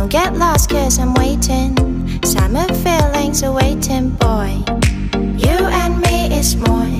Don't get lost cause I'm waiting. Summer feelings are waiting, boy. You and me is more.